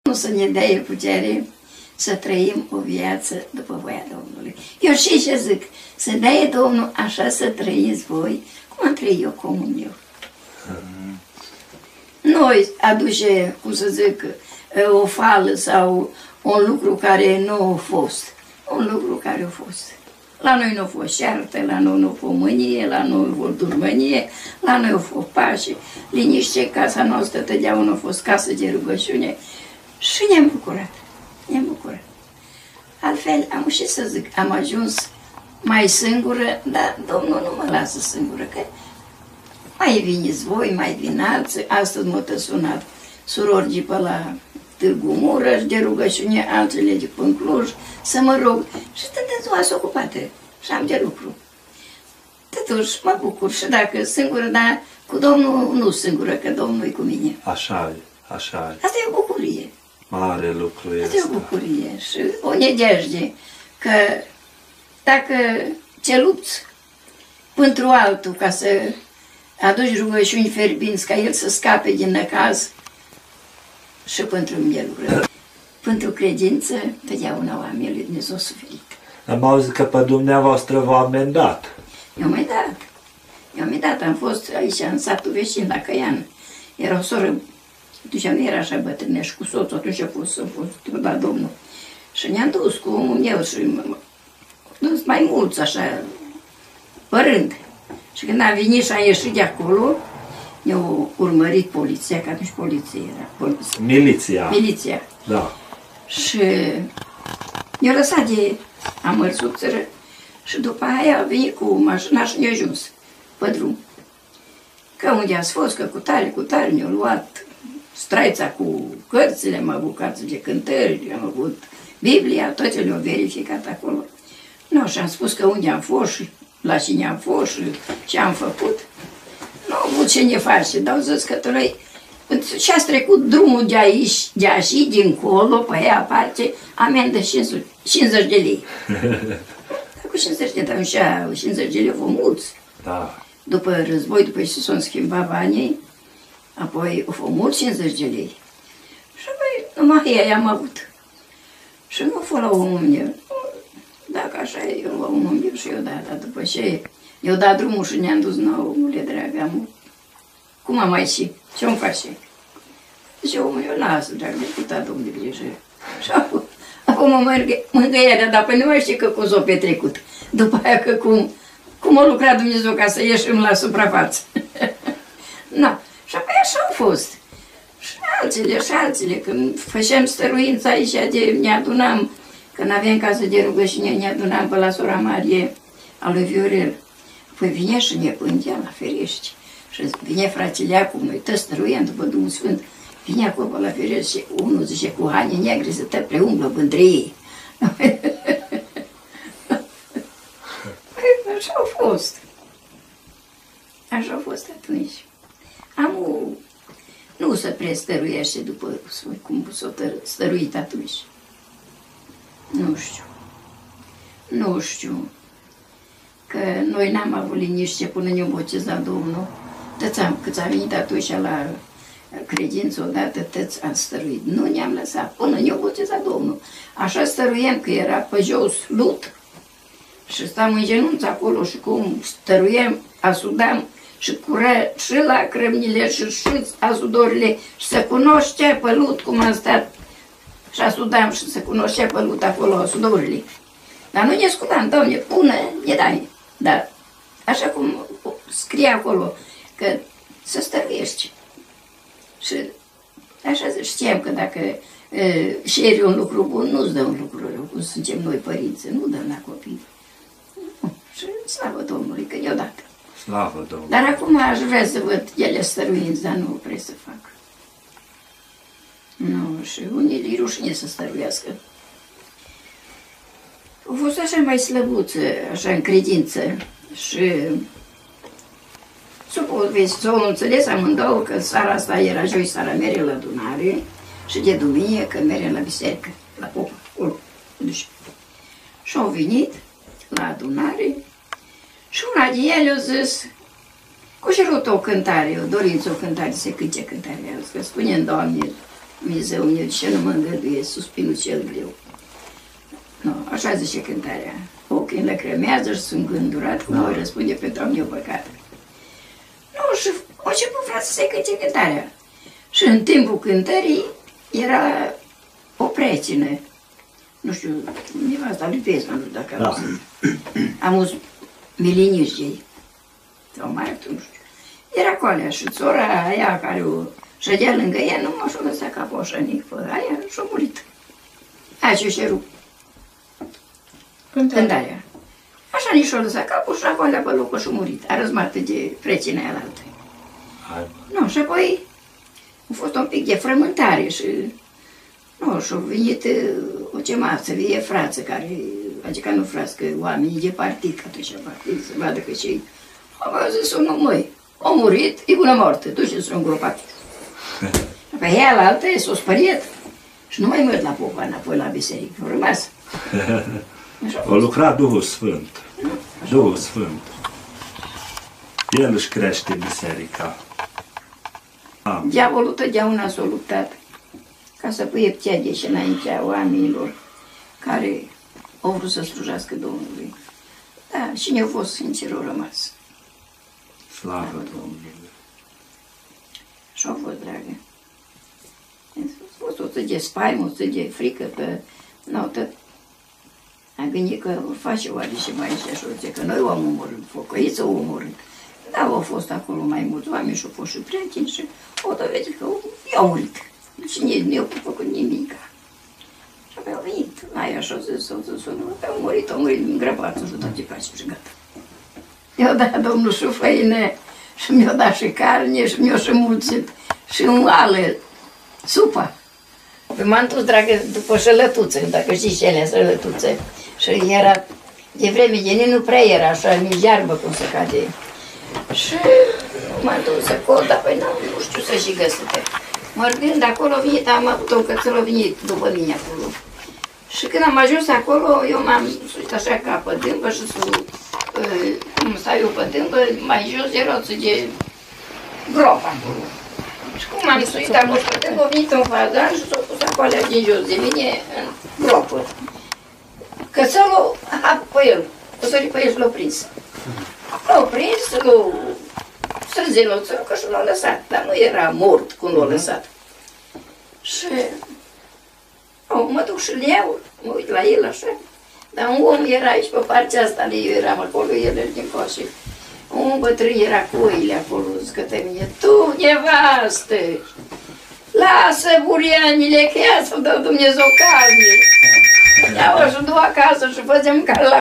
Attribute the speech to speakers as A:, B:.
A: Nu să ne dea putere să trăim o viață după voia Domnului. Eu și ce zic, să dea Domnul așa să trăiți voi, cum am trăit eu, comun eu. Noi aduce, cum să zic, o fală sau un lucru care nu a fost. Un lucru care a fost. La noi nu a fost ceartă, la noi nu a fost mânie, la noi nu a fost durmănie, la noi a fost pace, liniște, casa noastră totdeauna a fost casă de rugăciune și ne-am bucurat. Ne-am bucurat. Altfel, am și să zic, am ajuns mai singură, dar Domnul nu mă lasă singură, că mai veniți voi, mai vin alții. Astăzi m-a sunat surori pe la Târgu Mureș de rugăciune, altele de pe Cluj, să mă rog. Și toată ziua sunt ocupată și am de lucru. Totuși mă bucur și dacă singură, dar cu Domnul nu singură, că Domnul e cu mine.
B: Așa e, așa e.
A: Asta e o bucurie.
B: Mare lucru este.
A: Asta e o bucurie și o nedejde că dacă te lupți pentru altul ca să aduci rugăciuni fierbinți ca el să scape din necaz, și pentru mine lucră. Pentru credință, totdeauna oamenii Dumnezeu au suferit.
B: Am auzit că pe dumneavoastră v-a amendat.
A: Eu mi-am dat, am fost aici în satul vecin, la Căian. Era o soră, atunci nu era așa bătrână și cu soțul, atunci a fost la Domnul. Și ne-am dus cu omul meu și dus mai mulți așa, părând. Și când am venit și am ieșit de acolo, ne-au urmărit poliția, că atunci poliția era.
B: Miliția.
A: Miliția.
B: Da.
A: Și ne-au lăsat de amărsuțără și după aia a venit cu mașina și ne-a ajuns pe drum. Că unde ați fost, că cu tare ne-au luat straița cu cărțile, am avut cărți de cântări, am avut Biblia, toate le-au verificat acolo. Nu, și am spus că unde am fost și la cine am fost și ce am făcut. Nu am avut ce ne face, dar au zis că tu și ați trecut drumul de aici, de aici, dincolo, pe aia parte, amendă 50 de lei. Dar cu 50 de lei, dar 50 de lei au fost mulți.
B: Da.
A: După război, după ce s-au schimbat banii, apoi au fost mulți 50 de lei. Și apoi numai ei am avut. Și nu a fost la omul meu. Dacă așa e, eu la omul meu și eu dar după ce eu dat drumul și ne-am dus, nu, omule dragă, cum am aici? Ce-mi face? Zice, omul, eu lasă, dragă, de putea Domnul grijă. Și apoi mă mângâierea, dar păi nu mai știi că cum s-o petrecut. După aia că cum a lucrat Dumnezeu ca să ieșim la suprafață. Na, și apoi așa au fost. Și altele, când făceam stăruința aici, ne adunam, când aveam casă de rugăciune, ne adunam pe la sora Marie, a lui Viorel. Păi vine și ne pândea la ferești. Și vine fratele acum, noi toți stăruiam după Duhul Sfânt. Vine acolo la ferești și unul zice, cu haine negre să te preumblă între ei. Așa a fost. Așa a fost atunci. Nu se prestăruiește după cum s-a stăruit atunci. Nu știu. Că noi n-am avut liniște până ne-a botezat Domnul. Cât a venit atunci la credință odată, tăți am stăruit. Nu ne-am lăsat până ne-a botezat Domnul. Așa stăruiem că era pe jos lut. Și stam în genunți acolo și cum stăruiem, asudam și cură și lacrămile și asudorile și se cunoștea pe lut cum am stat și asudam și se cunoștea pe lut acolo asudorile. Dar nu ne scutam, Doamne, pune, ne dai. Dar așa cum scrie acolo, că să stăruiești. Și așa știam că dacă șeri un lucru bun, nu-ți dă un lucru rău, cum suntem noi părinți, nu dăm la copii. Și slavă Domnului că ne-o dat.
B: Slavă Domnului.
A: Dar acum aș vrea să văd ele stăruinți, dar nu vreau să fac. Nu, și unii li rușine să stăruiască. Au fost așa mai slăbuță, așa în credință și s-o înțeles amândouă că seara asta era joi, seara mere la adunare și de duminică mere la biserică, la popă, acolo. Și au venit la adunare și una din ele a zis, cu cerut o cântare, o dorință o cântare, să cânte cântarea, că spune-mi, Doamne, Dumnezeu meu, de ce nu mă îngăduie suspinul cel greu? No, așa zice cântarea. Ochii îmi lăcrămează și sunt gândurat cum voi răspunde pentru am eu păcat. Nu, și a început frate să-i cânte cântarea. Și în timpul cântării era o precină. Nu știu, nevasta lui Pesma, nu știu dacă am auzit. Am auzit miliniști ei. Sau mai altul, nu știu. Era coalea și țora aia care o ședea lângă ea, nu m-a și-o lăsat capul așa nic pe aia și-a murit. Aia ce și-a rupt. Cântarea. Așa nici și-a lăsat capul și coalea pe locul și-a murit. A răzmată de precina aia la altă. Nu, și apoi a fost un pic de frământare și nu, și-a venit o chemat să vie frață care, adică nu frață, că oamenii de partid, că atunci partid, să vadă că cei au zis unul, măi, a murit, e bună moarte, duceți-l îngropat. Pe ea la altă s-a spăriet și nu mai mers la popa înapoi la biserică, a rămas.
B: O lucra Duhul Sfânt. Duhul Sfânt. El își crește biserica.
A: Diavolul totdeauna s-a luptat ca să pui pteade și înaintea oamenilor care au vrut să slujească Domnului. Da, cine a fost sincer, a rămas.
B: Slavă Domnului.
A: Și a fost dragă. A fost o de spaimă, o de frică, că n-au tot. Am gândit că o face oare și mai și așa, că noi o am omorât, focăiță o omorât. Da, au fost acolo mai mulți oameni și au fost și prieteni și o dovedit că i-au murit. Și nu au făcut nimic. Și apoi au venit, aia așa zis, au murit îngrăpat, nu știu, tot ce face și gata. I-au dat Domnul și făină, și mi-au dat și carne, și mi-au și mulțit, și un ală, supă. Păi m-am dus, dragă, după șălătuță, dacă știți ce alea șălătuță. Și era, de vreme de nu prea era așa, nici iarbă cum se cade. Și m-am dus acolo, dar păi nu știu să și găsite. Mărgând acolo, venit, am avut o cățel, a venit după mine acolo. Și când am ajuns acolo, eu m-am suit așa ca pe dâmbă și cum stau eu pe dâmbă, mai jos era o de groapă acolo. Și cum am suit acolo pe dâmbă, a venit un fazan și s-a pus acolo din jos de mine în groapă. Cățelul a pe el, o sări pe el și l-a prins. L-a prins, l-a strânge la țărcă și l-a lăsat, dar nu era mort cum l-a lăsat. Și mă duc și-l iau, mă uit la el așa, dar un om era aici pe partea asta, eu eram acolo, el era din coașe. Un bătrân era cu oile acolo, zic către mine, tu, nevastă, lasă burianile, că ea să-mi dă Dumnezeu carne. Iau și du acasă și făceam care la